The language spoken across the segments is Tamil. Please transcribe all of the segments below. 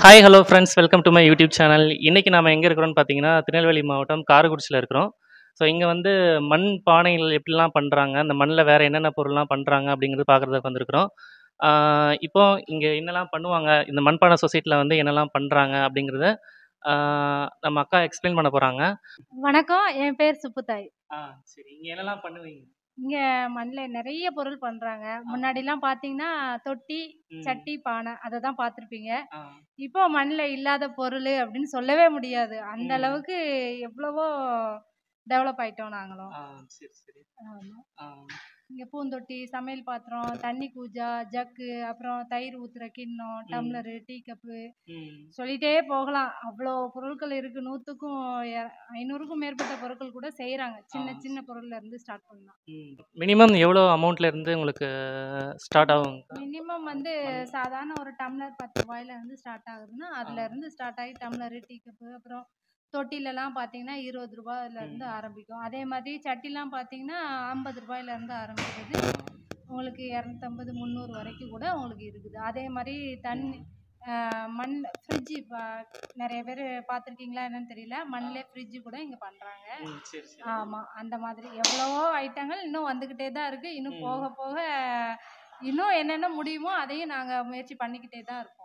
Hi hello friends, welcome to my YouTube channel. இன்றைக்கி நாம் எங்கே இருக்கிறோன்னு பார்த்தீங்கன்னா, திருநெல்வேலி மாவட்டம் காரைக்குடியில் இருக்கிறோம். ஸோ இங்கே வந்து மண் பானைகள் எப்படிலாம் பண்ணுறாங்க, அந்த மண்ணில் வேறு என்னென்ன பொருள்லாம் பண்ணுறாங்க அப்படிங்கிறது பார்க்குறதுக்கு வந்திருக்கிறோம். இப்போ இங்கே என்னெல்லாம் பண்ணுவாங்க, இந்த மண்பானை சொசைட்டியில் வந்து என்னெல்லாம் பண்ணுறாங்க அப்படிங்கிறத நம்ம அக்கா எக்ஸ்பிளைன் பண்ண போகிறாங்க. வணக்கம். என் பேர் சுப்புத்தாய். சரி, இங்கே என்னெல்லாம் பண்ணுவீங்க? இங்க மண்ல நெறைய பொருள் பண்றாங்க. முன்னாடிலாம் பார்த்தீங்கன்னா, தொட்டி, சட்டி, பானை அத தான் பார்த்துருப்பீங்க. இப்போ மண்ல இல்லாத பொருளு அப்படின்னு சொல்லவே முடியாது. அந்த அளவுக்கு எவ்வளவோ டெவலப் ஆயிட்டோம் நாங்களும். சரி சரி. ஆமா. இங்க பூந்தொட்டி, சமையல் பாத்திரம், தண்ணி கூஜா, ஜக்கு, அப்புறம் தயிர் ஊத்துற கிண்ணம், டம்ளரு, டீ கப்பு சொல்லிட்டே போகலாம். அவ்வளோ பொருட்கள் இருக்கு. 100க்கும் 500க்கும் மேற்பட்ட பொருட்கள் கூட செய்றாங்க. சின்ன சின்ன பொருள்ல இருந்து ஸ்டார்ட் பண்ணலாம். மினிமம் எவ்வளோ அமௌண்ட்ல இருந்து உங்களுக்கு ஸ்டார்ட் ஆகும்? மினிமம் வந்து சாதாரண ஒரு டம்ளர் 10 ரூபாயில இருந்து ஸ்டார்ட் ஆகுதுன்னா, அதுல இருந்து ஸ்டார்ட் ஆகி டம்ளரு, டீ கப்பு, அப்புறம் தொட்டிலலாம் பார்த்தீங்கன்னா 20 ரூபாயில இருந்து ஆரம்பிக்கும். அதே மாதிரி சட்டிலாம் பார்த்தீங்கன்னா 50 ரூபாயில இருந்து ஆரம்பிக்குது. உங்களுக்கு 250, 300 வரைக்கும் கூட உங்களுக்கு இருக்குது. அதே மாதிரி தண்ணி மண் ஃப்ரிட்ஜு நிறைய பேர் பார்த்துருக்கீங்களா என்னன்னு தெரியல. மண்ணிலே ஃப்ரிட்ஜு கூட இங்கே பண்ணுறாங்க. ஆமாம், அந்த மாதிரி எவ்வளவோ ஐட்டங்கள் இன்னும் வந்துக்கிட்டே தான் இருக்குது. இன்னும் போக போக இன்னும் என்னென்ன முடியுமோ அதையும் நாங்கள் முயற்சி பண்ணிக்கிட்டே தான் இருக்கோம்.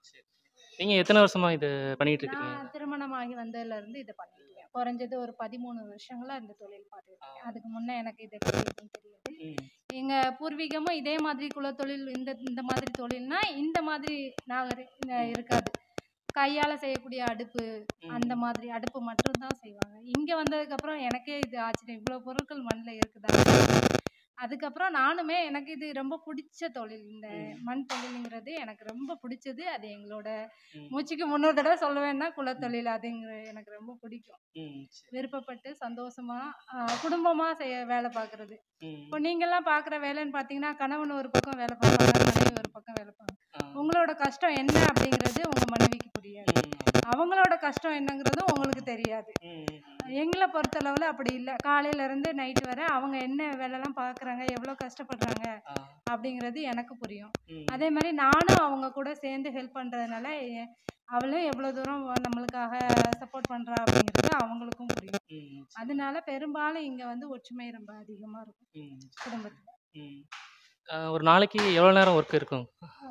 நீங்கள் எத்தனை வருஷமாக இது பண்ணிகிட்டு இருக்கீங்க? நான் திருமணமாகி வந்ததுலேருந்து இதை பண்ணிட்டு இருக்கேன். குறைஞ்சது ஒரு 13 வருஷங்களா இந்த தொழில் பார்த்துட்டு இருக்கேன். அதுக்கு முன்னே எனக்கு இதை கிடைக்கும் தெரியாது. எங்கள் பூர்வீகமும் இதே மாதிரி குலத்தொழில், இந்த மாதிரி தொழில்னா இந்த மாதிரி இருக்காது. கையால் செய்யக்கூடிய அடுப்பு, அந்த மாதிரி அடுப்பு மட்டும்தான் செய்வாங்க. இங்கே வந்ததுக்கப்புறம் எனக்கே இது ஆச்சரியம், இவ்வளோ பொருட்கள் மண்ணில் இருக்குதா. அதுக்கப்புறம் நானுமே எனக்கு இது ரொம்ப பிடிச்ச தொழில். இந்த மண் தொழிலுங்கிறது எனக்கு ரொம்ப பிடிச்சது. அது எங்களோட மூச்சுக்கு 300 தடவை சொல்லுவேன்னா குலத்தொழில் அதுங்கிற எனக்கு ரொம்ப பிடிக்கும். விருப்பப்பட்டு சந்தோஷமா குடும்பமா வேலை பார்க்கறது. இப்போ நீங்கெல்லாம் பார்க்குற வேலைன்னு பார்த்தீங்கன்னா, கணவன் ஒரு பக்கம் வேலை பார்ப்பாங்க, மனைவி ஒரு பக்கம் வேலை பார்ப்பாங்க. உங்களோட கஷ்டம் என்ன அப்படிங்கிறது உங்க மனைவிக்கு புரியாது. அவங்களோட கஷ்டம் என்னங்கிறதும் உங்களுக்கு தெரியாது. எங்களை பொறுத்தளவில் அப்படி இல்லை. காலையிலேருந்து நைட்டு வரை அவங்க என்ன வேலைலாம் பார்க்குறாங்க, எவ்வளோ கஷ்டப்படுறாங்க அப்படிங்கிறது எனக்கு புரியும். அதே மாதிரி நானும் அவங்க கூட சேர்ந்து ஹெல்ப் பண்ணுறதுனால அவளும் எவ்வளோ தூரம் நம்மளுக்காக சப்போர்ட் பண்ணுறா அப்படிங்கிறது அவங்களுக்கும் புரியும். அதனால பெரும்பாலும் இங்கே வந்து ஒற்றுமை ரொம்ப அதிகமாக இருக்கும் குடும்பத்தில். ஒரு நாளைக்கு எவ்வளோ நேரம் ஒர்க் இருக்கும்?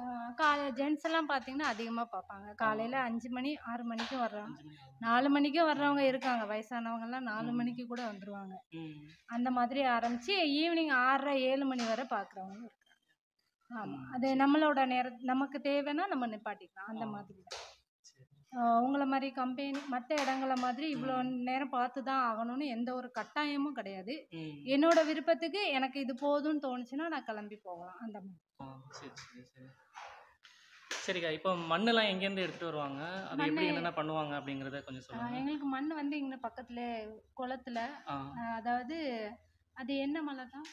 ஜென்ட்ஸ் எல்லாம் பார்த்தீங்கன்னா அதிகமாக பார்ப்பாங்க. காலையில் 5 மணி 6 மணிக்கும் வர்றாங்க, 4 மணிக்கும் வர்றவங்க இருக்காங்க. வயசானவங்கெல்லாம் 4 மணிக்கு கூட வந்துடுவாங்க. அந்த மாதிரி ஆரம்பித்து ஈவினிங் 6:30 7 மணி வரை பார்க்குறவங்க இருக்காங்க. ஆமாம், அது நம்மளோட நமக்கு தேவைன்னா நம்ம நிப்பாட்டிக்கலாம். அந்த மாதிரி உங்களை மாதிரி கம்பெனி மற்ற இடங்கள மாதிரி இவ்வளோ நேரம் பார்த்து தான் ஆகணும்னு எந்த ஒரு கட்டாயமும் கிடையாது. என்னோட விருப்பத்துக்கு எனக்கு இது போதும்னு தோணுச்சுன்னா நான் கிளம்பி போகலாம். அந்த மாதிரி. சரிக்கா, இப்போ மண்ணெல்லாம் எங்கேருந்து எடுத்துகிட்டு வருவாங்க, அது எப்படி என்னென்ன பண்ணுவாங்க அப்படிங்கிறத கொஞ்சம் சொல்லுங்கள். எங்களுக்கு மண் வந்து இங்கே பக்கத்தில் குளத்துல, அதாவது அது என்ன மலை தான்,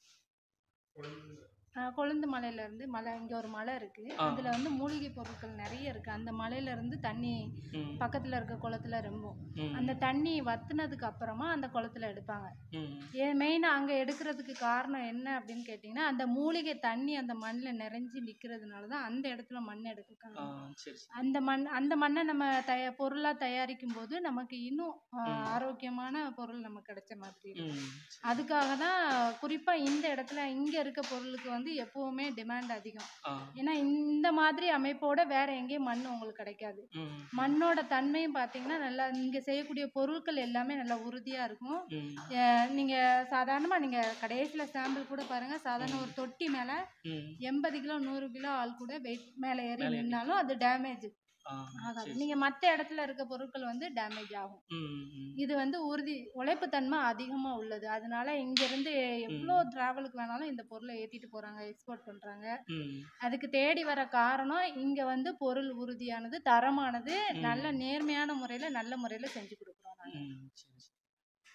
கொழுந்து மலையிலேருந்து இங்கே ஒரு மலை இருக்குது. அதில் வந்து மூலிகை பொருட்கள் நிறைய இருக்குது. அந்த மலையிலேருந்து தண்ணி பக்கத்தில் இருக்க குளத்துல ரொம்பும். அந்த தண்ணி வத்துனதுக்கு அப்புறமா அந்த குளத்துல எடுப்பாங்க. மெயினாக அங்கே எடுக்கிறதுக்கு காரணம் என்ன அப்படின்னு கேட்டிங்கன்னா, அந்த மூலிகை தண்ணி அந்த மண்ணில் நிறைஞ்சி நிற்கிறதுனால தான் அந்த இடத்துல மண் எடுத்துக்காங்க. அந்த மண்ணை நம்ம பொருளாக தயாரிக்கும் போது நமக்கு இன்னும் ஆரோக்கியமான பொருள் நமக்கு கிடைச்ச மாதிரி. அதுக்காக தான் குறிப்பாக இந்த இடத்துல இங்கே இருக்க பொருளுக்கு வந்து எப்பவுமே டிமாண்ட் அதிகம். ஏன்னா இந்த மாதிரி அமைப்போட வேற எங்கேயும் மண் உங்களுக்கு கிடைக்காது. மண்ணோட தன்மையும் பார்த்தீங்கன்னா நல்லா, இங்கே செய்யக்கூடிய பொருட்கள் எல்லாமே நல்லா உறுதியாக இருக்கும். நீங்கள் சாதாரணமாக நீங்கள் கடைசியில் சாம்பிள் கூட பாருங்கள், சாதாரண ஒரு தொட்டி மேலே 80 கிலோ 100 கிலோ ஆள் கூட வெயிட் மேலே ஏறி நின்னாலும் அது டேமேஜ் ஆகாது. நீங்கள் மற்ற இடத்துல இருக்க பொருட்கள் வந்து டேமேஜ் ஆகும். இது வந்து உழைப்பு தன்மை அதிகமாக உள்ளது. அதனால இங்கேருந்து எவ்வளோ டிராவலுக்கு வேணாலும் இந்த பொருளை ஏற்றிட்டு போகிறாங்க, எக்ஸ்போர்ட் பண்ணுறாங்க. அதுக்கு தேடி வர காரணம் இங்கே வந்து பொருள் உறுதியானது, தரமானது, நல்ல நேர்மையான முறையில் நல்ல முறையில் செஞ்சு கொடுக்குறோம் நாங்கள்.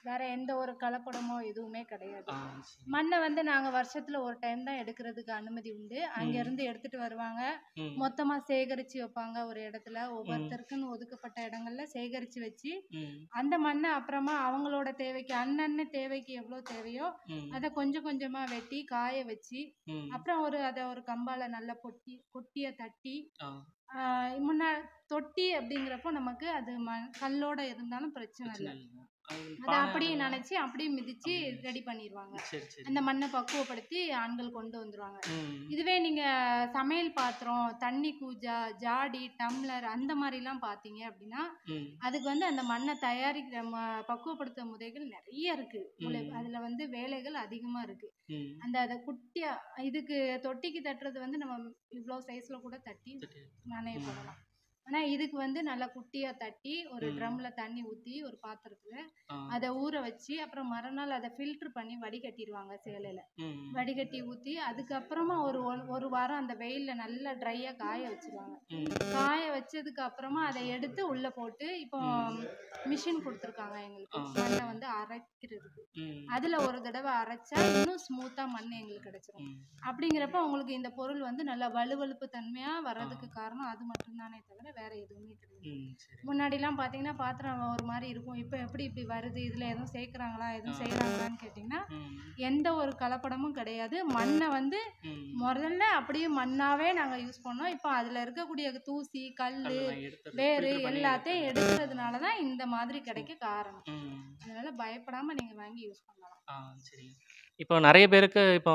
வேற எந்த ஒரு கலப்படமோ எதுவுமே கிடையாது. சரி. மண்ணை வந்து நாங்க வருஷத்துல ஒரு டைம் தான் எடுக்கிறதுக்கு அனுமதி உண்டு. அங்க ம். இருந்து எடுத்துட்டு வருவாங்க. ம். மொத்தமா சேகரிச்சு வைப்பாங்க ஒரு இடத்துல. ம். ஒவ்வொருத்தருக்குன்னு ஒதுக்கப்பட்ட இடங்கள்ல சேகரிச்சு வச்சு ம். அந்த மண்ணை அப்புறமா அவங்களோட தேவைக்கு அன்னன்ன தேவைக்கு எவ்வளோ தேவையோ ம். அதை கொஞ்சம் கொஞ்சமா வெட்டி காய வச்சு ம். அப்புறம் அதை ஒரு கம்பால நல்லா கொட்டிய தட்டி ஆ. முன்ன தொட்டி அப்படிங்கிறப்போ நமக்கு அது கல்லோட இருந்தாலும் பிரச்சனை பிரச்சனை இல்லை. இல்ல. அது அதை பானை அப்படியே அதெல்லாம் நினைச்சு அப்படியே மிதிச்சு அப்படி ரெடி பண்ணிடுவாங்க. சரி, சரி. அந்த மண்ணை பக்குவப்படுத்தி ஆண்கள் கொண்டு வந்துருவாங்க. ம். இதுவே நீங்க சமையல் பாத்திரம், தண்ணி கூஜா, ஜாடி, டம்ளர் அந்த மாதிரிலாம் பார்த்தீங்க அப்படின்னா ம். அதுக்கு வந்து அந்த மண்ணை தயாரிக்கிற பக்குவப்படுத்த முறைகள் நிறைய இருக்கு. ம். அதுல வந்து வேலைகள் அதிகமா இருக்கு. ம். அதை குட்டியா இதுக்கு தொட்டிக்கு தட்டுறது வந்து நம்ம இவ்வளோ சைஸ்ல கூட தட்டி சரி. நாணய ம். போடலாம். ஆனா இதுக்கு வந்து நல்லா குட்டியா தட்டி ஒரு ம். ட்ரம்ல தண்ணி ஊத்தி ஒரு பாத்திரத்துல ஆ. அதை ஊற வச்சு அப்புறம் மறுநாள் அதை ஃபில்டர் பண்ணி வடிகட்டிடுவாங்க சேலையில. ம். வடிகட்டி ஊத்தி அதுக்கப்புறமா ஒரு வாரம் அந்த வெயில்ல நல்லா ட்ரையா காய வச்சிருவாங்க. ம். காய வச்சதுக்கு அப்புறமா அதை எடுத்து உள்ள போட்டு இப்போ ம். மிஷின் கொடுத்துருக்காங்க எங்களுக்கு ஆ. மண்ணை வந்து அரைக்கிறதுக்கு. ம். அதுல ஒரு தடவை அரைச்சா இன்னும் ஸ்மூத்தா மண் எங்களுக்கு கிடைச்சிரும். ம். அப்படிங்கிறப்ப உங்களுக்கு இந்த பொருள் வந்து நல்லா வலுவழுப்பு தன்மையா ஆ. வர்றதுக்கு காரணம் அது மட்டும்தானே தவிர வேற எதுவுமே கிடையாது. ம். சரி. முன்னாடிலாம் பார்த்தீங்கன்னா பாத்திரம் ஒரு மாதிரி இருக்கும். இப்போ எப்படி இப்படி வருது, இதுல எதுவும் சேர்க்குறாங்களா எதுவும் ஆ. செய்கிறாங்களான்னு கேட்டிங்கன்னா ம். எந்த ஒரு கலப்படமும் கிடையாது. மண்ணை வந்து ம். முதல்ல அப்படியே மண்ணாவே நாங்கள் யூஸ் பண்ணோம். இப்போ அதில் இருக்கக்கூடிய தூசி கல் அதெல்லாம் எடுத்து வேறு ஃபில்டர் பண்ணி எல்லாத்தையும் எடுக்கிறதுனால தான் இந்த மாதிரி கிடைக்க காரணம். ம். அதனால பயப்படாம நீங்க வாங்கி யூஸ் பண்ணலாம். சரிங்க. இப்போ நெறைய பேருக்கு இப்போ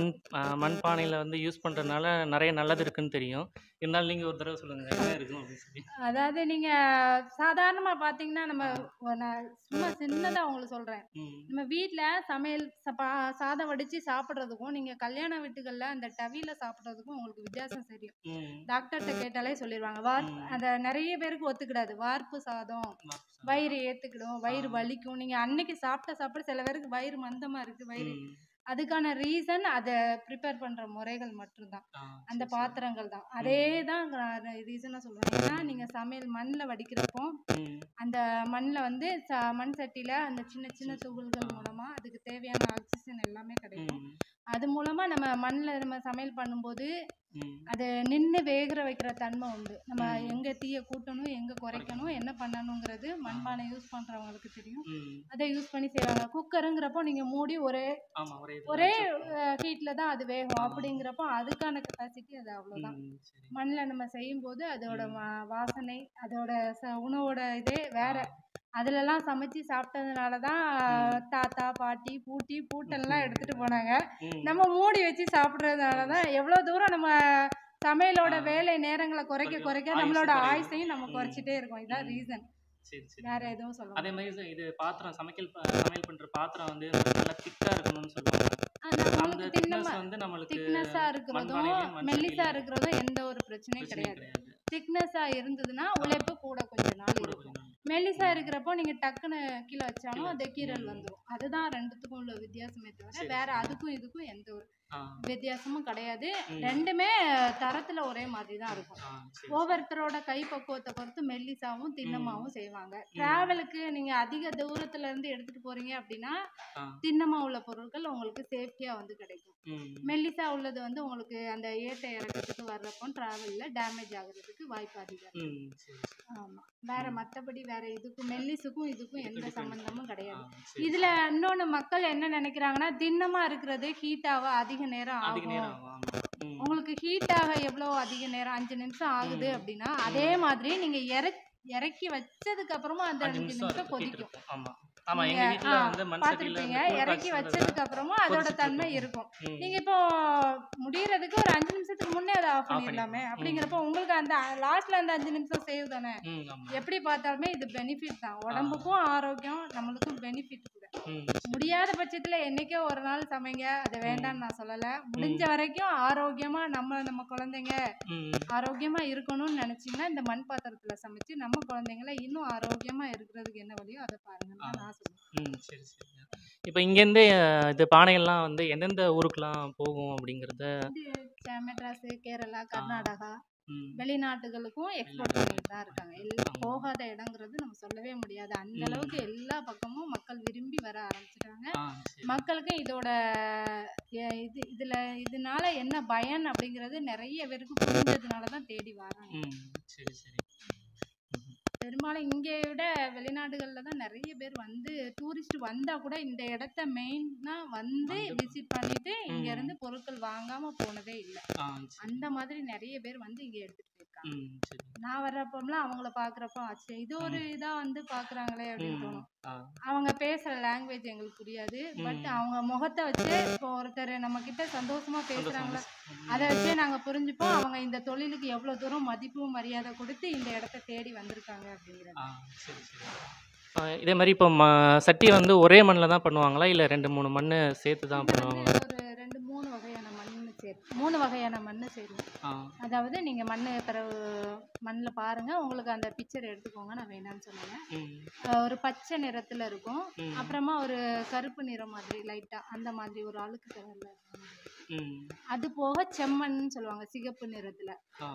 மண் பானையில வந்து யூஸ் பண்றதுனால நெறைய நல்லது இருக்குன்னு தெரியும். இருந்தாலும் நீங்க ஒரு தடவ சொல்லுங்க. என்ன இருக்கும் அப்படின்னு சொல்லி? அதாவது நீங்க சாதாரணமா பார்த்தீங்கன்னா நான் சும்மா சின்னதா உங்களுக்கு சொல்றேன். ம். நம்ம வீட்ல சமையல் சாதம் வடிச்சு சாப்பிட்றதுக்கும் நீங்க கல்யாண வீட்டுகள்ல அந்த டவில சாப்பிட்றதுக்கும் உங்களுக்கு வித்தியாசம் தெரியும். ம். டாக்டர்கிட்ட கேட்டாலே சொல்லிடுவாங்க. ம். அந்த நிறைய பேருக்கு ஒத்துக்கிடாது. வார்ப்பு சாதம் வயிறு ஏத்துக்கிடும், வயிறு வலிக்கும். நீங்க அன்னைக்கு சாப்பிட்ட சாப்பாடு சில பேருக்கு வயிறு மந்தமா இருக்கு, வயிறு ம். அதுக்கான ரீசன் அதை ப்ரிப்பேர் பண்ற முறைகள் மட்டும்தான். அந்த சரி, சரி. பாத்திரங்கள் தான். அதே தான் ரீசனா சொல்லுவேன். ஏன்னா நீங்க சமையல் மண்ணில் வடிக்கிறப்போ ம். அந்த மண்ணில் வந்து மண் சட்டியில அந்த சின்ன சின்ன துகள்கள் மூலமா அதுக்கு தேவையான ஆக்சிஜன் எல்லாமே கிடைக்கும். ம். அது மூலமா நம்ம மண்ணில் நம்ம சமையல் பண்ணும்போது ம். அது நின்று வேகிற வைக்கிற தன்மை உண்டு. நம்ம ம். எங்க தீயை கூட்டணும், எங்க குறைக்கணும், என்ன பண்ணணுங்கிறது மண்பானை யூஸ் பண்றவங்களுக்கு தெரியும். ம். அதை யூஸ் பண்ணி செய்வாங்க. குக்கருங்கிறப்போ நீங்க மூடி ஆமா. ஒரே ஹீட்ல தான் அது வேகும். அப்படிங்கிறப்போ அதுக்கான கெப்பாசிட்டி அது அவ்வளோதான். ம். சரி. மண்ணில் நம்ம செய்யும்போது அதோட ம். வாசனை அதோட உணவோட இதே வேற. அதுலலாம் சமைச்சு சாப்பிட்டதுனால தான் ம். தாத்தா பாட்டி பூட்டெல்லாம் எடுத்துட்டு போனாங்க. ம். நம்ம மூடி வச்சு சாப்பிட்றதுனால தான் எவ்வளோ தூரம் நம்ம சமையலோட ஆ. வேலை நேரங்களை குறைக்க குறைக்க ஆயுசு நம்மளோட குறையுது. ஆயுசையும் நம்ம ம். குறைச்சிட்டே இருக்கோம். இதான் ம். ரீசன். சரி, சரி. வேற எதுவும் சொல்ல அதே முடியாது. மாதிரி இது பாத்திரம் சமையல் பண்ற பாத்திரம் வந்து நல்லா திக்கா இருக்கணும்னு சொல்லுவாங்க. அந்த உங்களுக்கு திக்னஸ் வந்து நம்மளுக்கு திக்னஸா இருக்கிறதும் மண்பானையிலயும் மெல்லிசா இருக்கிறதும் எந்த ஒரு பிரச்சனையும் பிரச்சனையே கிடையாது. கிடையாது. திக்னஸா இருந்ததுன்னா உழைப்பு கூட கொஞ்ச நாள் கூட இருக்கும். கொஞ்ச நாள். மெல்லிசா இருக்கிறப்போ நீங்க டக்குன்னு கீழே வச்சாலும் கீழ அது கீறல் ம். வந்துடும். அதுதான் ரெண்டுத்துக்கும் உள்ள வித்தியாசமே தவிர சரி, வேற சரி. அதுக்கும் இதுக்கும் எந்த ஒரு ஆ. வித்தியாசமும் கிடையாது. ம். ரெண்டுமே தரத்துல ஒரே மாதிரி தான் இருக்கும். சரி. ஒவ்வொருத்தரோட கை பக்குவத்தை பொறுத்து மெல்லிசாவும் ம். திண்ணமாவும் செய்வாங்க. டிராவலுக்கு நீங்க அதிக தூரத்துல இருந்து எடுத்துட்டு போறீங்க அப்படின்னா ஆ. திண்ணமா உள்ள பொருட்கள் உங்களுக்கு சேஃப்டியா வந்து கிடைக்கும். ம். மெல்லிசா உள்ளது வந்து உங்களுக்கு அந்த ஏற்ற இறக்கத்துக்கு வர்றப்போ டிராவல்ல டேமேஜ் ஆகுறதுக்கு வாய்ப்பு அதிகம். ம். சரி, சரி. ஆமா. வேற மத்தபடி வேற இதுக்கும் மெல்லிசுக்கும் இதுக்கும் எந்த different. சம்பந்தமும் கிடையாது. சரி. இதுல இன்னொன்னு மக்கள் என்ன நினைக்கிறாங்கன்னா திண்ணமா இருக்கிறது ஹீட்டாக அதிக நேரம் அதிக ஆகும். நேரம் ஆகும். ஆமா. ம். உங்களுக்கு ஹீட்டாக எவ்வளோ அதிக நேரம் 5 நிமிஷம் ஆகுது ம். அப்படின்னா அதே மாதிரி நீங்க இறக்கி வச்சதுக்கு அப்புறமா அந்த 5 5 நிமிஷம் நிமிஷம் ஹீட் கொதிக்கும். இருக்கும். ஆமா. ஆமா. நீங்க எங்க வீட்ல வந்து மண் சட்டியில பார்த்துருப்பீங்க. இந்த கூழ் இறக்கி காய்ச்சி வச்சதுக்கு அப்புறமா அதோட கொதிச்சிட்டு தன்மை இருக்கும். இருக்கும். ம். நீங்க இப்போ முடியறதுக்கு ஒரு 5 நிமிஷத்துக்கு முன்னே அதை ஆஃப் ஆஃப் பண்ணிடலாமே. பண்ணிடலாம். ம். அப்படிங்கிறப்போ உங்களுக்கு அந்த லாஸ்ட்ல அந்த 5 நிமிஷம் சேவ் தானே. ம். ஆமா. எப்படி பார்த்தாலுமே இது பெனிஃபிட் தான். உடம்புக்கும் ஆரோக்கியம், நம்மளுக்கும் பெனிஃபிட் கூட. ம். முடியாத பட்சத்துல என்னைக்கோ ஒரு நாள் சமைங்க. அது ம். வேண்டாம்னு நான் சொல்லல. முடிஞ்ச வரைக்கும் ஆரோக்கியமா நம்ம குழந்தைங்க ம். ஆரோக்கியமா இருக்கணும்னு நினைச்சீங்கன்னா இந்த மண் பாத்திரத்துல சமைச்சு நம்ம குழந்தைங்கள இன்னும் ஆரோக்கியமா இருக்கிறதுக்கு என்ன வழியோ அதை பாருங்கன்னு தான் நான் சொல்லுவேன். ம். சரி, சரி. இப்போ இங்கேருந்தே இது பானைகள்லாம் வந்து எந்தெந்த ஊருக்குலாம் போகும் அப்படிங்கிறத மெட்ராஸ், கேரளா, ஆ. கர்நாடகா ம். வெளிநாட்டுகளுக்கும் எக்ஸ்போர்ட் வெளிநாடு. பண்ணிட்டு தான் இருக்காங்க. ஆமா. போகாத இடங்கிறது நம்ம சொல்லவே முடியாது. அந்த ம். அளவுக்கு எல்லா பக்கமும் மக்கள் விரும்பி வர ஆரம்பிச்சுட்டாங்க. சரி. மக்களுக்கு இதோட இதனால என்ன பயன் அப்படிங்கிறது நிறைய பேருக்கு புரிஞ்சதுனால தான் தேடி வராங்க. ம். சரி, சரி. ம்ஹ்ம். பெரும்பாலும் இங்கே விட வெளிநாடுகள்ல தான் நிறைய பேர் வந்து டூரிஸ்ட் வந்தா கூட இந்த இடத்த மெயினா வந்து வந்து விசிட் பண்ணிட்டு இங்க ம். இருந்து பொருட்கள் வாங்காம போனதே இல்லை. சரி. அந்த மாதிரி நிறைய பேர் வந்து இங்க எடுத்துட்டு போயிருக்காங்க. சரி. நான் வர்றப்பம்லாம் அவங்கள பாக்குறப்ப ஆச்சரியம், இது ஒரு இதா வந்து பாக்குறாங்களே அப்படின்னு ம். தோணும். ஆ. அவங்க பேசுற லாங்குவேஜ் எங்களுக்கு புரியாது. பட் ம். அவங்க முகத்தை வச்சு இப்போ ஒருத்தர் நம்ம கிட்ட சந்தோஷமா சந்தோஷமா பேசுறாங்களா ம். அதை வச்சே நாங்க புரிஞ்சுப்போம் அவங்க இந்த தொழிலுக்கு எவ்வளவு தூரம் மதிப்பு மரியாதை கொடுத்து இந்த இடத்த தேடி வந்திருக்காங்க அப்படிங்கிறது. சரி, சரி. இதே மாரி இப்போ சட்டி வந்து ஒரே மண்ல தான் பண்ணுவாங்களா? இல்ல 2, 3 மண்ணு சேர்த்து தான் இது வந்து பண்ணுவாங்களா? ஒரு 2, 3 வகையான மண்ணு சேர்த்து 3 வகையான மண்ணு சேரும். அதாவது நீங்க மண்ணு பிறகு மண்ணில் பாருங்க, உங்களுக்கு அந்த பிக்சர் எடுத்துக்கோங்க, நான் வேணான்னு சொல்லலை. ஒரு பச்சை நிறத்துல இருக்கும், அப்புறமா ஒரு கருப்பு நிறம் மாதிரி லைட்டா அந்த மாதிரி ஒரு அழுக்கு கலர்ல இருக்கும். அது போக செம்மண் சொல்லுவாங்க, சிகப்பு நிறத்துல.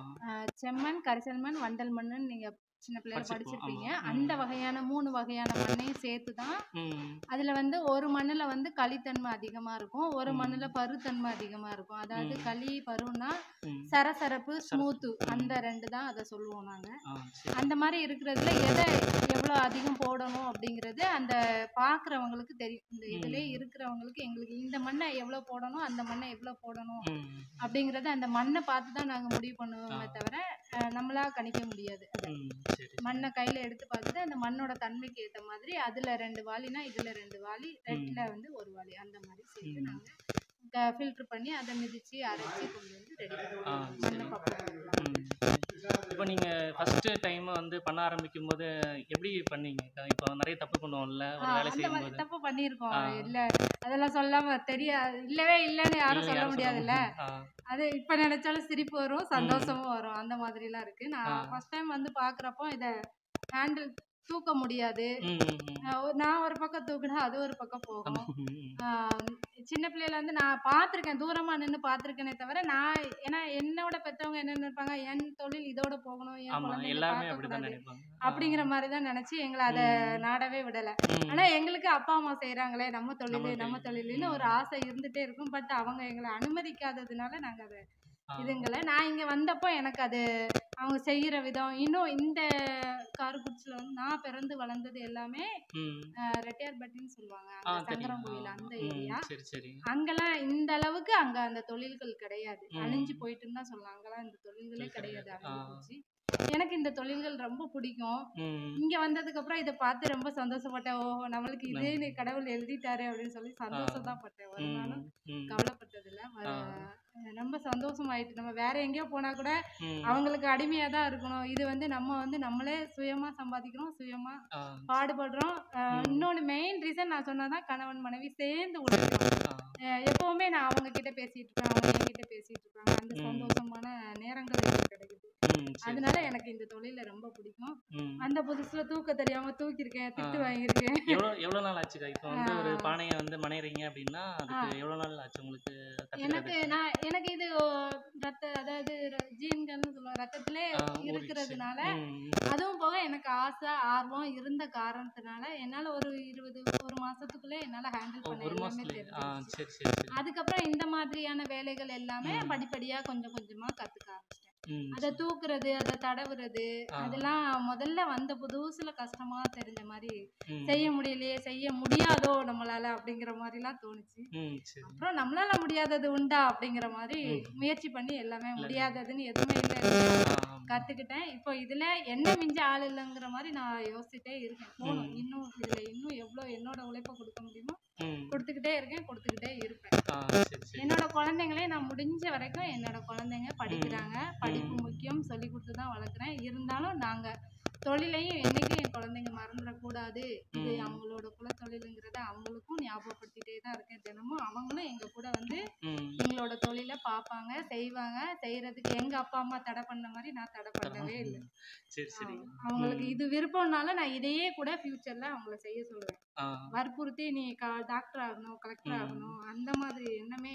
செம்மண், கரிசல் மண், வண்டல் மண்ணுன்னு நீங்க சின்ன பிள்ளைல படிச்சிருப்பீங்க. அந்த வகையான 3 வகையான மண்ணையும் சேர்த்து தான் அதுல வந்து ஒரு மண்ணுல வந்து களித்தன்மை அதிகமா இருக்கும், ஒரு மண்ணுல பருத்தன்மை அதிகமா இருக்கும். அதாவது களி பருன்னா சரசரப்பு ஸ்மூத்து, அந்த 2 தான் அதை சொல்லுவோம் நாங்க. அந்த மாதிரி இருக்கிறதுல எதை எவ்வளோ அதிகம் போடணும் அப்படிங்கிறது அந்த பார்க்குறவங்களுக்கு தெரியும். இந்த இதுலேயே இருக்கிறவங்களுக்கு எங்களுக்கு இந்த மண்ணை எவ்வளோ போடணும், அந்த மண்ணை எவ்வளோ போடணும் அப்படிங்கிறது அந்த மண்ணை பார்த்து தான் நாங்கள் முடிவு பண்ணுவோமே தவிர நம்மளா கணிக்க முடியாது. மண்ணை கையில் எடுத்து பார்த்துட்டு அந்த மண்ணோட தன்மைக்கு ஏற்ற மாதிரி அதில் 2 வாளினா இதில் 2 வாளி, ரெட்டில் வந்து 1 வாளி, அந்த மாதிரி சேர்த்து நாங்கள் ஃபில்ட்ரு பண்ணி அதை மிதித்து அரைச்சி கொண்டு வந்து ரெடி பண்ணுவோம். மண்ணை பக்கம் இப்போ நீங்கள் ஃபஸ்ட்டு டைம் வந்து பண்ண ஆரம்பிக்கும் போது எப்படி பண்ணீங்க? இப்போ நிறைய தப்பு பண்ணுவோம்ல ஒரு வேலை செய்யும்போது. தப்பு பண்ணியிருக்கோம். இல்லை அதெல்லாம் சொல்லாம தெரியாது, இல்லவே இல்லைன்னு யாரும் சொல்ல முடியாதுல்ல. அது இப்போ நினைச்சாலும் சிரிப்பு வரும், சந்தோஷமும் வரும். அந்த மாதிரிலாம் இருக்கு. நான் ஃபர்ஸ்ட் டைம் வந்து பார்க்குறப்போ இதை ஹேண்டில் தூக்க முடியாது. நான் ஒரு பக்கம் தூக்குனா அது ஒரு பக்கம் போகும். சின்ன பிள்ளையில வந்து நான் பார்த்துருக்கேன், தூரமா நின்று பார்த்துருக்கேனே தவிர நான் ஏன்னா என்னோட பெற்றவங்க என்ன நினைப்பாங்க, என் தொழில் இதோட போகணும், என் குழந்தைங்க பார்க்கக்கூடாது அப்படிங்கிற மாதிரி தான் நினைச்சு எங்களை அதை நாடவே விடலை. ஆனா எங்களுக்கு அப்பா அம்மா செய்யறாங்களே நம்ம தொழில்னு ஒரு ஆசை இருந்துட்டே இருக்கும். பட் அவங்க எங்களை அனுமதிக்காததுனால நாங்க அதை இதுங்களை நான் இங்க வந்தப்போ எனக்கு அது அவங்க செய்யற விதம், இன்னும் இந்த காரைக்குடிச்சில வந்து நான் பிறந்து வளர்ந்தது எல்லாமே ரெட்டியார்பட்டின்னு சொல்லுவாங்க, அங்க சங்கரன் கோயில் அந்த ஏரியா. அங்கெல்லாம் இந்த அளவுக்கு அங்க அந்த தொழில்கள் கிடையாது, அழிஞ்சு போயிட்டுன்னு தான் சொல்லலாம். அங்கெல்லாம் இந்த தொழில்களே கிடையாது, அழிஞ்சு போச்சு. எனக்கு இந்த தொழில்கள் ரொம்ப பிடிக்கும். இங்க வந்ததுக்கு அப்புறம் இதை பார்த்து ரொம்ப சந்தோஷப்பட்டேன். ஓஹோ, நம்மளுக்கு இதே கடவுள் எழுதிட்டாரு அப்படின்னு சொல்லி சந்தோஷம் தான் பட்டேன். ஒரு நாளும் கவலைப்பட்டதில்லை, ரொம்ப சந்தோஷமாயிட்டு. நம்ம வேற எங்கேயோ போனா கூட அவங்களுக்கு அடிமையா தான் இருக்கணும். இது வந்து நம்ம வந்து நம்மளே சுயமா சம்பாதிக்கிறோம், சுயமா பாடுபடுறோம். இன்னொன்னு மெயின் ரீசன் நான் சொன்னாதான் கணவன் மனைவி சேர்ந்து உழைக்கிறோம். எப்பவுமே நான் அவங்க கிட்ட பேசிட்டு இருப்பேன், அவங்க என்கிட்ட பேசிட்டு இருப்பாங்க. அந்த சந்தோஷமான நேரங்கள் எனக்கு கிடைக்குது. அதனால எனக்கு இந்த தொழில ரொம்ப பிடிக்கும். அந்த புதுசுல தூக்க தெரியாம தூக்கிருக்கேன், திட்டு வாங்கியிருக்கேன். எவ்வளவு நாள் ஆச்சுக்கா? இப்போ வந்து ஒரு பானையை வந்து மனைறீங்க அப்படின்னா அதுக்கு எவ்வளவு நாள் ஆச்சு உங்களுக்கு? எனக்கு இது அதாவது ஜீன்கள்னு சொல்லுவோம், ரத்தத்திலே இருக்கிறதுனால, அதுவும் போக எனக்கு ஆசை ஆர்வம் இருந்த காரணத்தினால என்னால ஒரு மாசத்துக்குள்ளே என்னால ஹேண்டில் பண்ண எல்லாமே தெரிஞ்சிருச்சு. அதுக்கப்புறம் இந்த மாதிரியான வேலைகள் எல்லாமே படிப்படியா கொஞ்சம் கொஞ்சமா கத்துக்க ஆரம்பிச்சிட்டேன். அதை தூக்குறது, அதை தடவுறது, அதெல்லாம் முதல்ல வந்த புதுசுல கஷ்டமா தெரிஞ்ச மாதிரி, செய்ய முடியலையே, செய்ய முடியாதோ நம்மளால அப்படிங்கிற மாதிரிலாம் தோணுச்சு. அப்புறம் நம்மளால முடியாதது உண்டா அப்படிங்கிற மாதிரி முயற்சி பண்ணி எல்லாமே முடியாததுன்னு எதுவுமே இல்லை கத்துக்கிட்டேன். இப்போ இதுல என்ன மிஞ்ச ஆள் இல்லைங்கிற மாதிரி நான் யோசிச்சுட்டே இருக்கேன். போகணும் இன்னும் இதுல இன்னும் எவ்வளோ என்னோட உழைப்பை கொடுக்க முடியுமோ கொடுத்துக்கிட்டே இருப்பேன். என்னோட குழந்தைங்களே நான் முடிஞ்ச வரைக்கும் என்னோட குழந்தைங்க படிக்கிறாங்க, படிப்பு முக்கியம் சொல்லி கொடுத்து தான் வளர்க்குறேன். இருந்தாலும் நாங்க தொழிலையும் என்னைக்கும் என் குழந்தைங்க மறந்துடக்கூடாது, இது அவங்களோட குலத்தொழிலுங்கிறத அவங்களுக்கும் ஞாபகப்படுத்திட்டே தான் இருக்கேன். தினமும் அவங்களும் எங்க கூட வந்து எங்களோட தொழிலை பார்ப்பாங்க, செய்வாங்க. செய்யறதுக்கு எங்க அப்பா அம்மா தடை பண்ண மாதிரி நான் தடை பண்ணவே இல்லை. அவங்களுக்கு இது விருப்பம்னால நான் இதையே கூட ஃபியூச்சர்ல அவங்கள செய்ய சொல்லுவேன். வற்புறுத்தி நீ டாக்டர் ஆகணும், கலெக்டர் ஆகணும் அந்த மாதிரி எண்ணமே எங்களுக்கு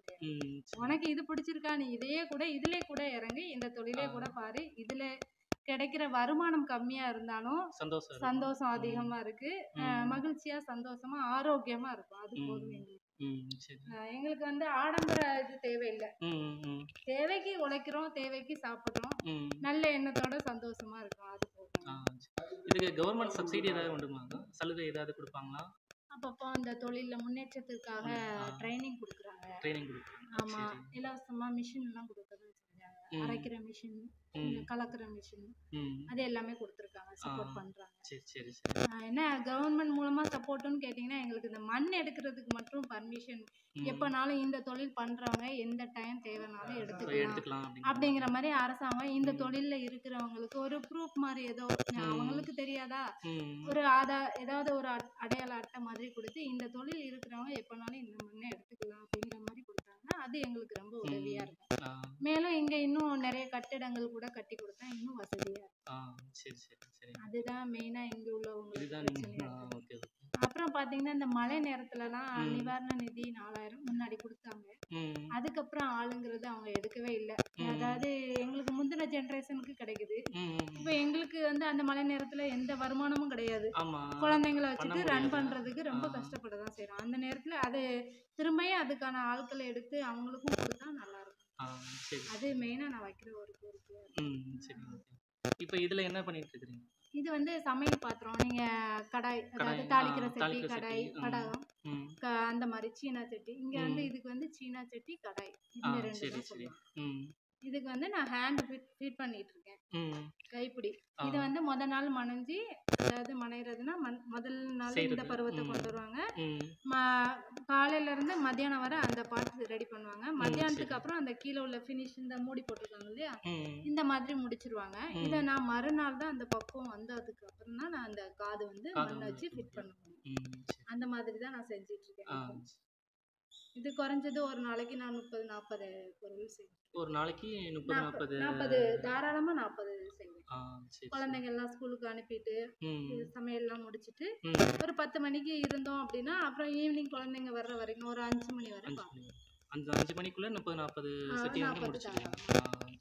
மாட்டேன். ம். சரி. உனக்கு இது பிடிச்சிருக்கா, நீ இதையே கூட இதிலே கூட இறங்கி இந்த தொழிலே ஆ. கூட பாரு. இதுல கிடைக்கிற வருமானம் கம்மியா இருந்தாலும் சந்தோஷம் இருக்கும். சந்தோஷம் ம். அதிகமா இருக்கு. ம். மகிழ்ச்சியா, சந்தோஷமா, ஆரோக்கியமா இருக்கும். அது போதும் ம். எங்களுக்கு. ம். சரி. எங்களுக்கு வந்து ஆடம்பர இது தேவையில்ல. ம். ம். தேவைக்கு உழைக்கிறோம், தேவைக்கு சாப்பிடுறோம். ம். நல்ல எண்ணத்தோட சந்தோஷமா இருக்கோம். அது போதும். ஆ. சரி. இதுக்கு கவர்மெண்ட் சப்சிடி ஏதாவது உண்டுமாங்க? சலுகை ஏதாவது குடுப்பாங்களா? அப்பப்போ அந்த தொழில்ல முன்னேற்றத்திற்காக ஆ. ட்ரைனிங் குடுக்குறாங்க. ட்ரெய்னிங் குடுப்பாங்க. ஆமா. சரி. இலவசமா மிஷின்லாம் குடுக்கதான் செஞ்சாங்க. ம். அரைக்கிற மிஷின், ம். கலக்கிற மிஷின் ம். அது எல்லாமே குடுத்துருக்காங்க. ஆ. சப்போர்ட் பண்றாங்க. சரி, சரி, சரி. என்ன கவர்மெண்ட் மூலமா சப்போர்ட்னு கேட்டிங்கன்னா, எங்களுக்கு இந்த மண் எடுக்கிறதுக்கு மட்டும் பர்மிஷன் ம். எப்பனாலும் இந்த தொழில் பண்றவங்க எந்த டைம் தேவைனாலும் எடுத்துக்கலாம். எடுத்துக்கலாம் அப்படிங்கிற அப்படிங்கிற மாதிரி. மாரி அரசாங்கம் இந்த ம். தொழில்ல இருக்கிறவங்களுக்கு ஒரு ப்ரூஃப் மாரி ஏதோ ம். அவங்களுக்கு தெரியாதா? ம். ஒரு ஏதாவது ஒரு அடையாள அட்டை மாதிரி குடுத்து, இந்த தொழில் இருக்கிறவங்க எப்பனாலும் இந்த மண்ண எடுத்துக்கலாம் அப்படிங்கிற மாரி குடுத்தாங்கன்னா, அது எங்களுக்கு ரொம்ப உதவியா ம். இருக்கும். ஆ. மேலும் இங்க இன்னும் நெறைய கட்டிடங்கள் கூட கட்டி குடுத்தா இன்னும் வசதியா இருக்கும். ஆ. சரி, சரி, சரி. அதுதான் மெயினா இங்க உள்ளவங்களுக்கு இதுதான் பிரச்சனையா நீங்க இருக்குது. Okay, okay. அப்புறம் பாத்தீங்கன்னா, இந்த மழை நேரத்துலலாம் ம். நிவாரண நிதி 4000 முன்னாடி குடுத்தாங்க. ம். அதுக்கப்புறம் ஆளுங்கிறது அவங்க எடுக்கவே இல்ல. ம். அதாவது எங்களுக்கு முந்தின ஜெனரேஷனுக்கு கிடைக்குது. ம். இப்ப எங்களுக்கு வந்து அந்த மழை நேரத்துல எந்த வருமானமும் கிடையாது. ஆமா. குழந்தைங்கள பண்ண வச்சுட்டு ரன் முடியாது. பண்றதுக்கு ரொம்ப ஆ. கஷ்டப்பட தான் செய்றோம். அந்த நேரத்துல அது திரும்பியும் அதுக்கான ஆட்கள எடுத்து அவங்களுக்கும் குடுத்தா நல்லா இருக்கும். ஆ. சரி. அது மெயினா நான் வைக்கிற ஒரு கோரிக்கை. ம். சரி, ஓகே. இப்ப இதுல என்ன பண்ணிட்டு இருக்கிறீங்க? இது வந்து சமையல் பாத்திரம். நீங்க கடாய், அதாவது கடாய். ஆ. தாளிக்கிற சட்டி, தாளிக்கிற சட்டி. கடாய், ம். வடகம், ம். அந்த மாரி சீனா சட்டி. இங்க வந்து ம். இதுக்கு வந்து சீனா சட்டி, கடாய். ஆ. இந்த 2 சரி, தான் சரி. சொல்லுவாங்க. ம். இதுக்கு வந்து நான் ஹேண்ட் ஃபீட் பண்ணிட்டு இருக்கேன். ம். கைப்பிடி. ஆ. இது வந்து மொத நாள் மனைஞ்சு, அதாவது மனைறதுன்னா முதல் நாள் இந்த செய்றது. பருவத்த ம். கொண்டு வருவாங்க. ம். ம காலையில இருந்து மத்தியானம் வரை அந்த பார்ட் ரெடி பண்ணுவாங்க. ம். சரி. மத்தியானத்துக்கு அப்புறம் அந்த கீழ உள்ள ஃபினிஷ் இந்த மூடி போட்டிருக்காங்க இல்லையா? ம். இந்த மாதிரி முடிச்சிருவாங்க. இத ம். நான் மறுநாள் தான் அந்த பக்குவம் வந்ததுக்கு அப்புறம் தான் நான் அந்த காது வந்து காது மண் வந்து வச்சு வைக்க ஃபிட் முடியும். பண்ண முடியும். ம். சரி. அந்த மாதிரி தான் நான் செஞ்சுட்டு இருக்கேன் ஆ. இப்போ. இது குறைஞ்சது ஒரு நாளைக்கு நான் 30, 40 பொருள் செய்வேன். ஒரு நாளைக்கு 30, 40. 40 தாராளமா 40 செய்வேன். ஆ. சரி, சரி. குழந்தைங்கள்லாம் ஸ்கூலுக்கு அனுப்பிட்டு, ம். சமையல்லாம் முடிச்சுட்டு, ம். ஒரு 10 மணிக்கு இருந்தோம் அப்படின்னா, அப்புறம் ஈவினிங் குழந்தைங்க வர்ற வரைக்கும் ஒரு 5 மணி வரை 5 பார்ப்போம். மணி. அந்த 5 மணிக்குள்ள 30, 40 செட்டி வந்து 40 முடிச்சிடுவீங்க. தாராளமா. ஆ.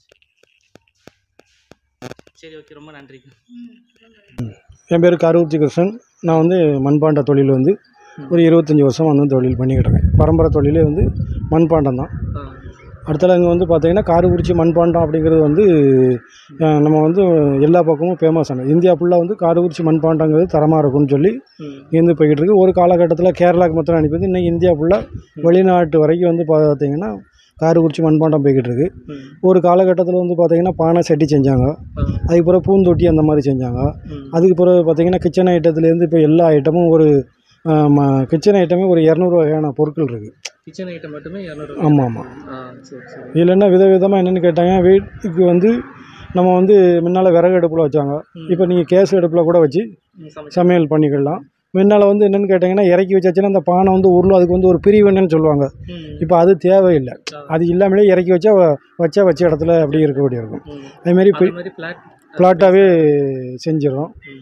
சரி, ஓகே. ரொம்ப நன்றிங்க. ரொம்ப நன்றி. என் பேர் காரூர்த்தி கிருஷ்ணன். நான் வந்து மண்பாண்ட தொழில் வந்து ஒரு 25 வருஷம் வந்து தொழில் பண்ணிக்கிட்டு இருக்கேன். பரம்பரை தொழிலே வந்து மண்பாண்டம் தான். ஆ. அடுத்தது அங்கே வந்து பார்த்தீங்கன்னா காரக்குறிச்சி மண்பாண்டம் அப்படிங்கிறது வந்து நம்ம வந்து எல்லா பக்கமும் ஃபேமஸான இந்தியா ஃபுல்லாக வந்து காரக்குறிச்சி மண்பாண்டங்கிறது தரமாக இருக்கும்னு சொல்லி ம். இருந்து போய்கிட்டு இருக்குது. ஒரு காலகட்டத்தில் கேரளாவுக்கு மாத்திரம் அனுப்பி இன்றைக்கி இந்தியா ஃபுல்லாக வெளிநாட்டு வரைக்கும் வந்து பார்த்தீங்கன்னா காரக்குறிச்சி மண்பாண்டம் போய்கிட்டு இருக்குது. ம். ஒரு காலகட்டத்தில் வந்து பார்த்தீங்கன்னா பானை சட்டி செஞ்சாங்க. ஆ. அதுக்கு பிறகு பூந்தொட்டி அந்த மாதிரி செஞ்சாங்க. ம். அதுக்கு அதுக்கு பிறகு பார்த்தீங்கன்னா கிச்சன் ஐட்டத்துலேருந்து இப்போ எல்லா ஐட்டமும் ஒரு கிச்சன் ஐட்டமே ஒரு 200 வகையான பொருட்கள் இருக்குது. கிச்சன் ஐட்டம் மட்டுமே 200. ஆமாம் ஆமாம். ஆ. சரி, சரி. இதில் என்ன விதவிதமாக என்னென்னு கேட்டாங்க, வீட்டுக்கு வந்து நம்ம வந்து முன்னால் விறகு அடுப்பில் வச்சாங்க. ம். இப்போ நீங்கள் கேஸ் அடுப்பில் கூட வச்சு சமைச்சு. சமையல் பண்ணிக்கலாம். முன்னால் வந்து என்னென்னு கேட்டிங்கன்னா இறக்கி வச்சாச்சுன்னா அந்த பானை வந்து உருளும். அதுக்கு வந்து ஒரு பிரிவுன்னு சொல்லுவாங்க. ம். இப்போ அது தேவையில்லை. ஆ. அது இல்லாமலே இறக்கி வச்ச இடத்துல அப்படியே இருக்க வேண்டிய இருக்கும். ம். அதுமாரி அது மாதிரி ஃப்ளாட்டாகவே செஞ்சிடும். ம்.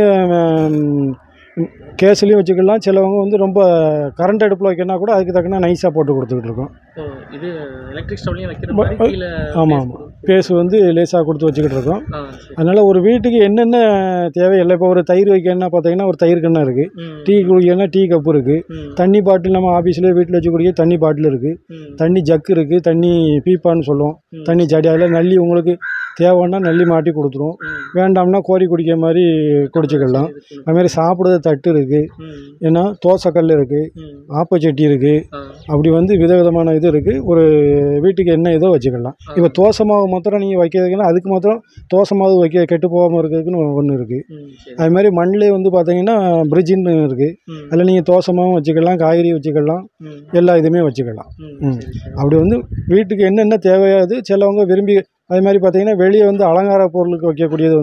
நீங்கள் கேஸ்லேயும் வச்சுக்கலாம். சிலவங்க வந்து ரொம்ப கரண்ட் அடுப்பில் வைக்கணும்னா கூட அதுக்கு தக்கன நைஸாக போட்டு கொடுத்துக்கிட்டு இருக்கோம். ஓ, இது எலக்ட்ரிக் ஸ்டவ்லையும் வைக்கிற மாதிரி கீழே ஆமாம் ஆமாம். பேஸ் வந்து லேசாக கொடுத்து வச்சுக்கிட்டு இருக்கோம். ஆ. சரி. அதனால் ஒரு வீட்டுக்கு என்னென்ன தேவையில்லை. இப்போ ஒரு தயிர் வைக்கணும்னா பார்த்தீங்கன்னா ஒரு தயிர் கண்ணை இருக்குது. ம். டீ குடிக்கணும்னா டீ கப்பு இருக்குது. ம். தண்ணி பாட்டில் நம்ம ஆஃபீஸ்லேயே வீட்டில் வச்சுக்கூடிய தண்ணி பாட்டில் இருக்குது. ம். தண்ணி ஜக்கு இருக்குது. தண்ணி பீப்பான்னு சொல்லுவோம். ம். தண்ணி ஜடி. அதில் நல்லி உங்களுக்கு தேவைன்னா நல்லி மாட்டி கொடுத்துரும். ம். வேண்டாம்னா கோரி குடிக்கிற மாதிரி குடிச்சிக்கலாம். இருக்கு. அதுமாரி சாப்பிட்றது தட்டு இருக்குது. ம். ஏன்னா தோசைக்கல் இருக்குது. ம். ஆப்பச்சட்டி இருக்குது. ஆ. அப்படி வந்து விதவிதமான இது இருக்குது. ஒரு வீட்டுக்கு என்ன இதோ வச்சுக்கலாம். ஆ. இப்போ தோசை மாவு மாத்திரம் நீங்கள் வைக்கிறதுக்குன்னா அதுக்கு மாத்திரம் தோசை மாவு கெட்டு போகாமல் இருக்கிறதுக்குன்னு ஒன்று இருக்குது. ம். சரி. அதுமாதிரி மண்ணிலே வந்து பார்த்தீங்கன்னா பிரிட்ஜின்னு இருக்குது. ம். அதில் நீங்கள் தோசை மாவும் வச்சுக்கலாம், காய்கறி வச்சுக்கலாம், ம். எல்லா இதுவுமே வச்சுக்கலாம். ம். சரி, சரி. அப்படி வந்து வீட்டுக்கு என்னென்ன தேவையாது சிலவங்க விரும்பி அது மாதிரி பார்த்தீங்கன்னா வெளியே வந்து அலங்கார பொருளுக்கு வைக்கக்கூடியது வந்து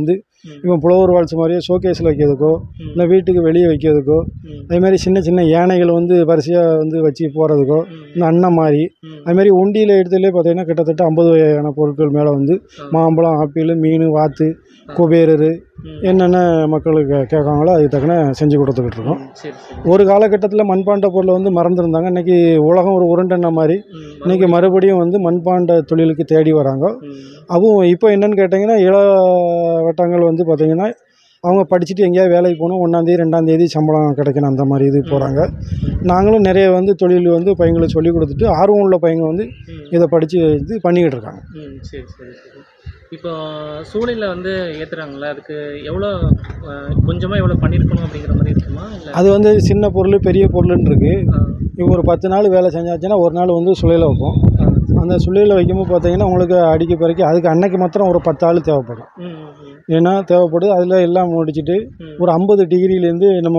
இப்போ புலவர் வால்ஸ் மாதிரியே ஷோகேஸில் வைக்கிறதுக்கோ இல்லை வீட்டுக்கு வெளியே வைக்கிறதுக்கோ அதுமாதிரி சின்ன சின்ன யானைகள் வந்து வரிசையாக வந்து வச்சு போகிறதுக்கோ இந்த அன்னம் மாதிரி அதுமாதிரி உண்டியில் எடுத்துலேயே பார்த்தீங்கன்னா கிட்டத்தட்ட 50 வகையான பொருட்கள் மேலே வந்து மாம்பழம், ஆப்பிள், மீன், வாத்து, குபேரர் என்னென்ன மக்களுக்கு கேட்காங்களோ அதுக்கு தக்கன செஞ்சு கொடுத்துக்கிட்டு இருக்கோம். ஒரு காலகட்டத்தில் மண்பாண்ட பொருளை வந்து மறந்துருந்தாங்க. இன்றைக்கி உலகம் ஒரு உருண்டெண்ண மாதிரி இன்றைக்கி மறுபடியும் வந்து மண்பாண்ட தொழிலுக்கு தேடி வராங்க. அதுவும் இப்போ என்னென்னு கேட்டிங்கன்னா இளவட்டங்கள் வந்து பார்த்திங்கன்னா அவங்க படிச்சுட்டு எங்கேயாவது வேலைக்கு போகணும், 1ஆம் தேதி 2ஆம் தேதி சம்பளம் கிடைக்கணும் அந்த மாதிரி இது போகிறாங்க. நாங்களும் நிறைய வந்து தொழில் வந்து பையங்களுக்கு சொல்லிக் கொடுத்துட்டு ஆர்வம் உள்ள பையங்க வந்து இதை படித்து இது பண்ணிக்கிட்டு இருக்காங்க. சரி சரி சரி. இப்போ சூளையில் வந்து ஏற்றுறாங்களே, அதுக்கு எவ்வளோ கொஞ்சமாக எவ்வளோ பண்ணியிருக்கணும் அப்படிங்கிற மாதிரி இருக்குமா? அது வந்து சின்ன பொருள் பெரிய பொருள்னு இருக்குது. இப்போ ஒரு 10 நாள் வேலை செஞ்சாச்சுன்னா ஒரு நாள் வந்து சுளையில் வைப்போம். அந்த சுளையில் வைக்கும்போது பார்த்தீங்கன்னா உங்களுக்கு அடிக்க பிறக்கி அதுக்கு அன்னைக்கு மாத்திரம் ஒரு 10 ஆள் தேவைப்படும். ஏன்னா தேவைப்படுது. அதில் எல்லாம் முடிச்சுட்டு ஒரு 50 டிகிரிலேருந்து நம்ம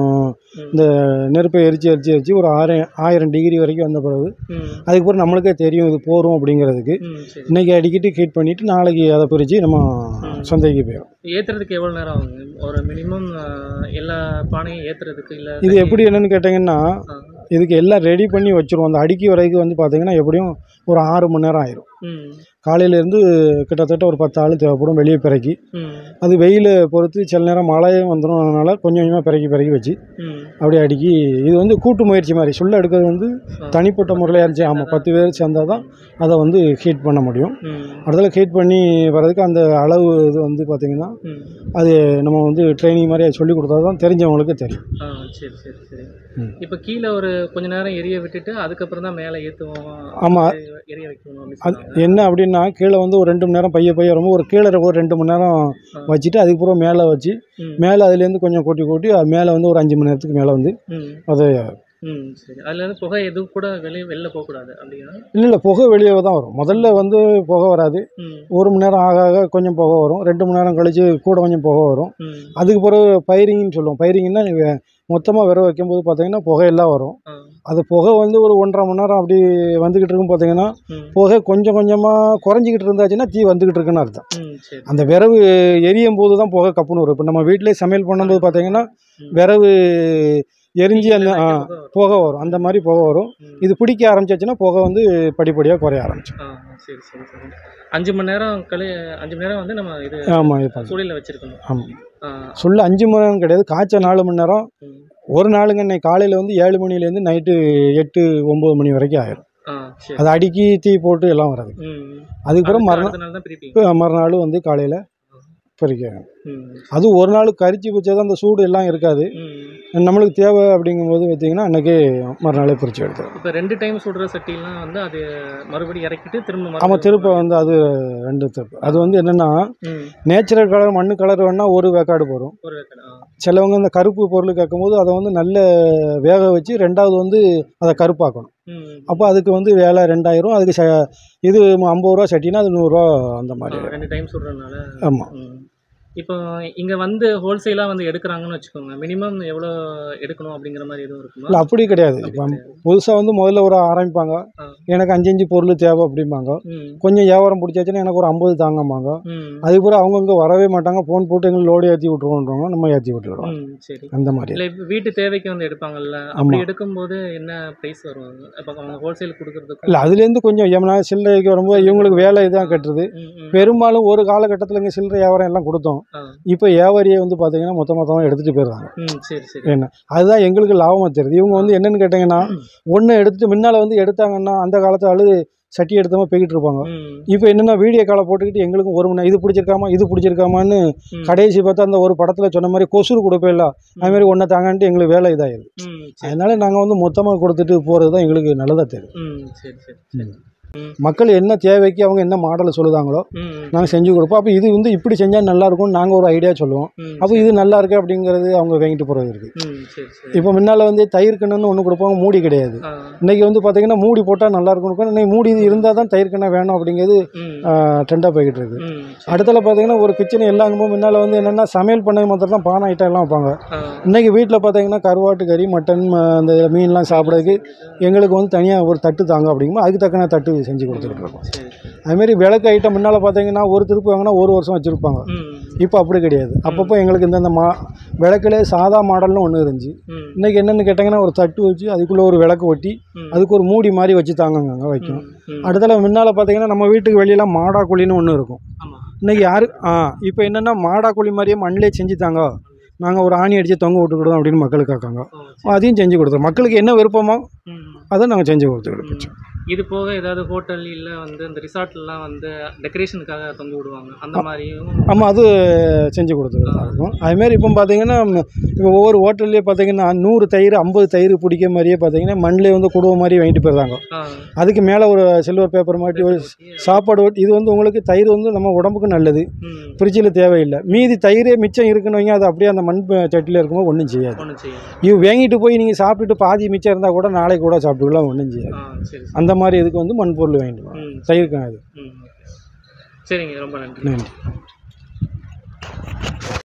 இந்த நெருப்பை எரிச்சு ஒரு 1000 டிகிரி வரைக்கும் வந்த பிறகு அதுக்கப்புறம் நம்மளுக்கே தெரியும் இது போகிறோம் அப்படிங்கிறதுக்கு. இன்றைக்கி அடிக்கிட்டு ஹீட் பண்ணிவிட்டு நாளைக்கு அதை பிரித்து நம்ம சந்தைக்கு போயிடும். ஏற்றுறதுக்கு எவ்வளோ நேரம் ஆகுங்க? ஒரு மினிமம் எல்லா பானையும் ஏற்றுறதுக்கு இல்லை இது எப்படி என்னென்னு கேட்டிங்கன்னா இதுக்கு எல்லாம் ரெடி பண்ணி வச்சுருவோம். அந்த அடுக்கி வரைக்கும் வந்து பார்த்திங்கன்னா எப்படியும் ஒரு 6 மணி நேரம் ஆயிரும். காலையிலேருந்து கிட்டத்தட்ட ஒரு 10 ஆள் தேவைப்படும் வெளியே பிறக்கி. அது வெயில் பொறுத்து சில நேரம் மழையும் வந்துடும். அதனால் கொஞ்சம் கொஞ்சமாக பிறக்கி வச்சு அப்படியே அடுக்கி இது வந்து கூட்டு முயற்சி மாதிரி சுள்ள எடுக்கிறது வந்து தனிப்பட்ட முறையில் இருந்துச்சு. ஆமாம் 10 பேர் சேர்ந்தால் தான் அதை வந்து ஹீட் பண்ண முடியும். அடுத்தல ஹீட் பண்ணி வர்றதுக்கு அந்த அளவு இது வந்து பார்த்திங்கன்னா அது நம்ம வந்து ட்ரைனிங் மாதிரி சொல்லி கொடுத்தா தான் தெரிஞ்சவங்களுக்கு தெரியும். சரி சரி சரி. இப்போ கீழே ஒரு கொஞ்ச நேரம் எரிய விட்டுட்டு அதுக்கப்புறம் தான் மேலே ஏற்றுவோம். ஆமாம் எரிய வைக்கணும். அது என்ன அப்படின்னா கீழே வந்து ஒரு 2 மணி நேரம் பைய ரொம்ப ஒரு கீழே ஒரு 2 மணி நேரம் வச்சுட்டு அதுக்கப்புறம் மேலே வச்சு மேலே அதுலேருந்து கொஞ்சம் கூட்டி அது மேலே வந்து ஒரு 5 மணி நேரத்துக்கு மேலே வந்து அதை சரி. அதுலேருந்து புகை எதுவும் கூட வெளில போகக்கூடாது அப்படின்னா? இல்லை புகை வெளியே தான் வரும். முதல்ல வந்து புகை வராது. 1 மணி நேரம் ஆக கொஞ்சம் புகை வரும். 2 மணி நேரம் கழித்து கூட கொஞ்சம் புகை வரும். அதுக்கு பிறகு பைரிங்னு சொல்லுவோம். பைரிங்னா மொத்தமாக விர வைக்கும்போது பார்த்தீங்கன்னா புகையெல்லாம் வரும். அது புகை வந்து ஒரு 1.5 மணி நேரம் அப்படி வந்துக்கிட்டு இருக்கும். பார்த்தீங்கன்னா புகை கொஞ்சம் கொஞ்சமாக குறைஞ்சிக்கிட்டு இருந்தாச்சுன்னா தீ வந்துக்கிட்டு இருக்குன்னு அர்த்தம். அந்த விரவு எரியும் போது தான் புகை கப்புன்னு வரும். இப்போ நம்ம வீட்டிலே சமையல் பண்ணும்போது பார்த்தீங்கன்னா விரவு எரிஞ்சு அந்த புகை வரும். அந்த மாதிரி புகை வரும். இது பிடிக்க ஆரம்பிச்சாச்சுன்னா புகை வந்து படிப்படியாக குறைய ஆரம்பிச்சிடும். சரி சரி சரி. 5 மணி நேரம் 5 மணி நேரம் வந்து நம்ம இது சூளையில் வச்சுருக்கணும். ஆமாம் சொல்ல 5 மணி நேரம் கிடையாது. காய்ச்ச 4 மணி நேரம். ஒரு நாளுங்க இன்னைக்கு காலையில் வந்து 7 மணிலேருந்து நைட்டு 8-9 மணி வரைக்கும் ஆயிரும். அதை அடுக்கி தீ போட்டு எல்லாம் வராது. அதுக்கப்புறம் மறுநாள் வந்து காலையில் பறிக்க. அது ஒரு நாள் கரிச்சு வச்சாதான் அந்த சூடு எல்லாம் இருக்காது. நம்மளுக்கு தேவை அப்படிங்கும்போது பார்த்தீங்கன்னா அன்றைக்கே மறுநாளே பிரித்து எடுத்துரும். இப்போ 2 டைம் சுடுற சட்டிலாம் வந்து அது மறுபடியும் இறக்கிட்டு திரும்ப ஆமாம் திருப்ப வந்து அது 2 திருப்பு. அது வந்து என்னென்னா நேச்சுரல் கலர் மண்ணு கலர் வேணால் ஒரு வேக்காடு போகும். சிலவங்க இந்த கருப்பு பொருள் கேட்கும்போது அதை வந்து நல்ல வேக வச்சு 2வது வந்து அதை கருப்பாக்கணும். அப்போ அதுக்கு வந்து வேலை 2000. அதுக்கு இது 50 ரூபா சட்டினா அது 100 ரூபா அந்த மாதிரி 2 டைம் சுடுறதுனால. ஆமாம். இப்போ இங்கே வந்து ஹோல்சேலாக வந்து எடுக்கிறாங்கன்னு வச்சுக்கோங்க, மினிமம் எவ்வளோ எடுக்கணும் அப்படிங்கிற மாதிரி எதுவும் இருக்குமா? இல்லை அப்படி கிடையாது. இப்போ புதுசாக வந்து முதல்ல ஒரு ஆரம்பிப்பாங்க, எனக்கு 5 பொருள் தேவை அப்படிம்பாங்க. கொஞ்சம் வியாபாரம் பிடிச்சாச்சுன்னா எனக்கு ஒரு 50 தாங்கம்பாங்க. அதுக்கப்புறம் அவங்கவுங்க வரவே மாட்டாங்க. ஃபோன் போட்டு எங்களுக்கு லோடு ஏற்றி விட்ருவோன்றவங்க, நம்ம ஏற்றி விட்டுருவோம். சரி அந்த மாதிரி. இல்லை வீட்டு தேவைக்கு வந்து எடுப்பாங்கல்ல, அப்படி எடுக்கும்போது என்ன ப்ரைஸ் வரும்? இப்போ அவங்க ஹோல்சேல் கொடுக்குறதுக்கு இல்லை அதுலேருந்து கொஞ்சம் எம்னா சில்லறைக்கு வரும்போது இவங்களுக்கு வேலை இதான் கட்டுறது. பெரும்பாலும் ஒரு காலகட்டத்தில் இங்கே சில்லறை வியாபாரம் எல்லாம் கொடுத்தோம். இப்போ வியாபாரியை வந்து பார்த்தீங்கன்னா மொத்தமாக எடுத்துகிட்டு போயிடுறாங்க. என்ன அதுதான் எங்களுக்கு லாபமாக தெரியுது. இவங்க வந்து என்னென்னு கேட்டிங்கன்னா ஒன்று எடுத்துட்டு முன்னால் வந்து எடுத்தாங்கன்னா அந்த காலத்து ஆளு சட்டி எடுத்தவங்க போய்கிட்டு இருப்பாங்க. இப்போ என்னென்னா வீடியோ காலை போட்டுக்கிட்டு எங்களுக்கும் 1 மணி நேரம் இது பிடிச்சிருக்காமான்னு கடைசி பார்த்தா அந்த ஒரு படத்தில் சொன்ன மாதிரி கொசுறு கொடுப்பே இல்லை அதுமாதிரி ஒன்றை தாங்கன்ட்டு எங்களுக்கு வேலை இதாகிடுது. அதனால நாங்கள் வந்து மொத்தமாக கொடுத்துட்டு போகிறது தான் எங்களுக்கு நல்லதாக தெரியும். மக்கள் என்ன தேவைக்கு அவங்க என்ன மாடலை சொல்லுதாங்களோ நாங்கள் செஞ்சு கொடுப்போம். அப்போ இது வந்து இப்படி செஞ்சால் நல்லாயிருக்கும்னு நாங்கள் ஒரு ஐடியா சொல்லுவோம். அப்போ இது நல்லா இருக்கு அப்படிங்கிறது அவங்க வாங்கிட்டு போகிறது இருக்குது. இப்போ முன்னால் வந்து தயிர் கிண்ணன்னு ஒன்று கொடுப்பாங்க, மூடி கிடையாது. இன்றைக்கி வந்து பார்த்தீங்கன்னா மூடி போட்டால் நல்லா இருக்கும். இன்னைக்கு மூடி இது இருந்தால் தான் தயிர் கிண்ணம் வேணும் அப்படிங்கிறது ட்ரெண்டாக போய்கிட்டு இருக்குது. அடுத்தல பார்த்தீங்கன்னா ஒரு கிச்சன் எல்லாங்கும்போது முன்னால் வந்து என்னென்னா சமையல் பண்ணது மாத்திரம் தான் பானை ஐட்டம் எல்லாம் வைப்பாங்க. இன்றைக்கி வீட்டில் பார்த்தீங்கன்னா கருவாட்டு கறி மட்டன் அந்த மீன்லாம் சாப்பிட்றதுக்கு எங்களுக்கு வந்து தனியாக ஒரு தட்டு தாங்க அப்படிங்கும்போது அதுக்கு தக்கன தட்டு செஞ்சு கொடுத்துக்கிட்டு இருக்கோம். அதுமாரி விளக்கு ஐட்டம் முன்னால் பார்த்தீங்கன்னா ஒரு திருப்பு வாங்கினா 1 வருஷம் வச்சுருப்பாங்க. இப்போ அப்படி கிடையாது. அப்பப்போ எங்களுக்கு இந்தந்த விளக்குலே சாதா மாடல்னு ஒன்று இருந்துச்சு. இன்றைக்கி என்னென்னு கேட்டிங்கன்னா ஒரு தட்டு வச்சு அதுக்குள்ளே ஒரு விளக்கு ஒட்டி அதுக்கு ஒரு மூடி மாதிரி வச்சு தாங்கங்க வைக்கணும். அடுத்தல முன்னால் பார்த்தீங்கன்னா நம்ம வீட்டுக்கு வெளியெல்லாம் மாடா குழின்னு ஒன்று இருக்கும். இன்றைக்கி யாரு இப்போ என்னென்னா மாடா குழி மாதிரியே மண்ணிலே செஞ்சு தாங்க, நாங்கள் ஒரு ஆணி அடித்து தொங்க விட்டுக்கிட்டோம் அப்படின்னு மக்களுக்கு கேட்காங்க. அதையும் செஞ்சு கொடுத்தோம். மக்களுக்கு என்ன விருப்பமோ அதை நாங்கள் செஞ்சு கொடுத்துக்கிட்டோம். இது போக ஏதாவது ஹோட்டல் இல்லை வந்து இந்த ரிசார்ட்லாம் வந்து டெக்கரேஷனுக்காக தொங்க விடுவாங்க, அந்த மாதிரியும் ஆமாம் அது செஞ்சு கொடுத்துக்கிட்டு தான் இருக்கும். அதுமாரி இப்போ பார்த்தீங்கன்னா இப்போ ஒவ்வொரு ஹோட்டல்லையே பார்த்தீங்கன்னா 100 தயிர் 50 தயிர் பிடிக்க மாதிரியே பார்த்தீங்கன்னா மண்ணிலே வந்து குடுவை மாதிரி வாங்கிட்டு போயிடுறாங்க. அதுக்கு மேலே ஒரு சில்வர் பேப்பர் மாட்டி ஒரு சாப்பாடு இது வந்து உங்களுக்கு தயிர் வந்து நம்ம உடம்புக்கு நல்லது, ஃப்ரிட்ஜில் தேவையில்லை. மீதி தயிரே மிச்சம் இருக்குன்னு வைங்க, அது அப்படியே அந்த மண் சட்டியில் இருக்கும்போது ஒன்றும் செய்யாது. இது வாங்கிட்டு போய் நீங்கள் சாப்பிட்டுட்டு பாதி மிச்சம் இருந்தால் கூட நாளைக்கு கூட சாப்பிட்டுக்கலாம், ஒன்றும் செய்யாது. அந்த மாதிரி இதுக்கு வந்து மண் பொருள் வாங்கிட்டு தயிர்க்காக அது. சரிங்க, ரொம்ப நன்றி.